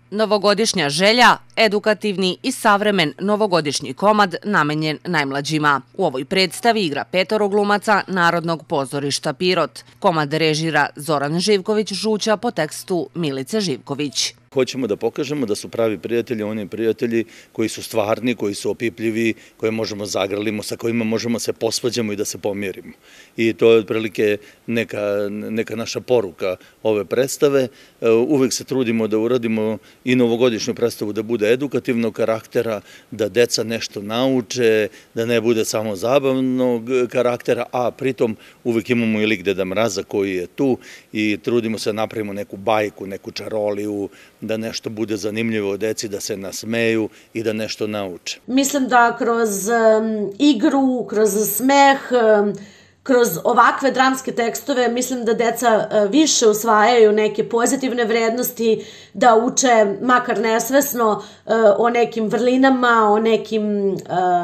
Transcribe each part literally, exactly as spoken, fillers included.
Novogodišnja želja, edukativni i savremen novogodišnji komad namenjen najmlađima. U ovoj predstavi igra petoro glumaca Narodnog pozorišta Pirot. Komad režira Zoran Živković Žuća po tekstu Milice Živković. Hoćemo da pokažemo da su pravi prijatelji oni prijatelji koji su stvarni, koji su opipljivi, koje možemo zagrlimo, sa kojima možemo se posvađamo i da se pomirimo. I to je otprilike neka, neka naša poruka ove predstave. Uvek se trudimo da uradimo i novogodišnju predstavu da bude edukativnog karaktera, da deca nešto nauče, da ne bude samo zabavnog karaktera, a pritom uvek imamo i lik Deda Mraza koji je tu i trudimo se da napravimo neku bajku, neku čaroliju, da nešto bude zanimljivo deci, da se nasmeju i da nešto nauče. Mislim da kroz um, igru, kroz smeh, um, kroz ovakve dramske tekstove, mislim da deca uh, više usvajaju neke pozitivne vrednosti, da uče, makar nesvesno, uh, o nekim vrlinama, o nekim uh,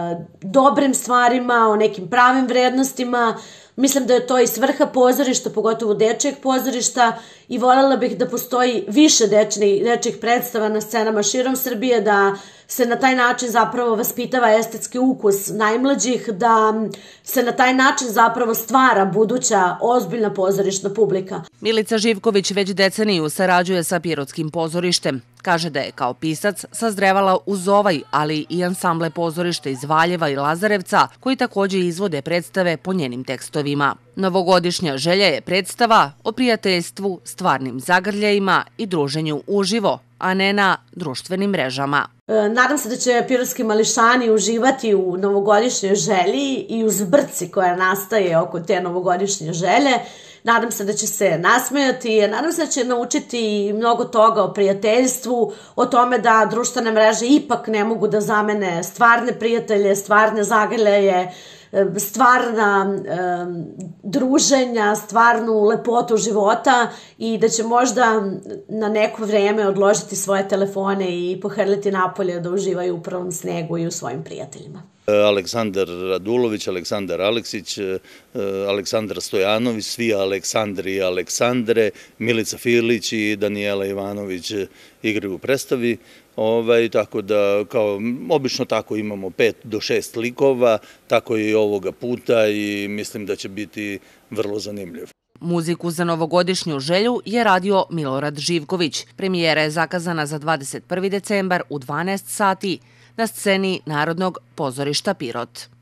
dobrim stvarima, o nekim pravim vrednostima. Mislim da je to i svrha pozorišta, pogotovo dečijeg pozorišta, i voljela bih da postoji više dečijih predstava na scenama širom Srbije, da se na taj način zapravo vaspitava estetski ukus najmlađih, da se na taj način zapravo stvara buduća ozbiljna pozorišna publika. Milica Živković već deceniju sarađuje sa Pirotskim pozorištem. Kaže da je kao pisac sazrevala uz ovaj, ali i ansamble pozorište iz Valjeva i Lazarevca, koji takođe izvode predstave po njenim tekstovima. Novogodišnja želja je predstava o prijateljstvu, stvarnim zagrljajima i druženju uživo, a ne na društvenim mrežama. Nadam se da će pirotski mališani uživati u novogodišnjoj želji i u zbrci koja nastaje oko te novogodišnje želje. Nadam se da će se nasmejati, nadam se da će naučiti mnogo toga o prijateljstvu, o tome da društvene mreže ipak ne mogu da zamene stvarne prijatelje, stvarne zagrljaje, stvarna um, druženja, stvarnu lepotu života, i da će možda na neko vreme odložiti svoje telefone i pohrliti napolje da uživaju u prvom snegu i u svojim prijateljima. Aleksandar Radulović, Aleksandar Aleksić, Aleksandar Stojanović, svi Aleksandri i Aleksandre, Milica Filić i Danijela Ivanović igraju u predstavi. Ovaj, tako da, kao obično tako imamo pet do šest likova, tako i ovoga puta, i mislim da će biti vrlo zanimljiv. Muziku za novogodišnju želju je radio Milorad Živković. Premijera je zakazana za dvadeset prvi decembar u dvanaest sati na sceni Narodnog pozorišta Pirot.